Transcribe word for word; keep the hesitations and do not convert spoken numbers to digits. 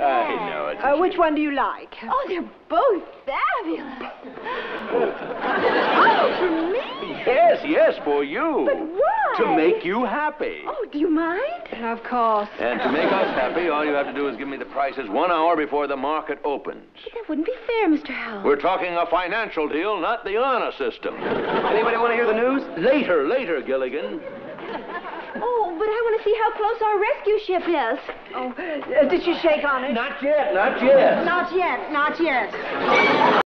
I know it. Uh, which one do you like? Oh, they're both fabulous. Oh, for me? Yes, yes, for you. But why? To make you happy. Oh, do you mind? Of course. And to make us happy, all you have to do is give me the prices one hour before the market opens. But that wouldn't be fair, Mister Howell. We're talking a financial deal, not the honor system. Anybody want to hear the news? Later, later, Gilligan. Oh, but I want to see how close our rescue ship is. Oh, uh, did she shake on it? Not yet, not yet. Not yet, not yet.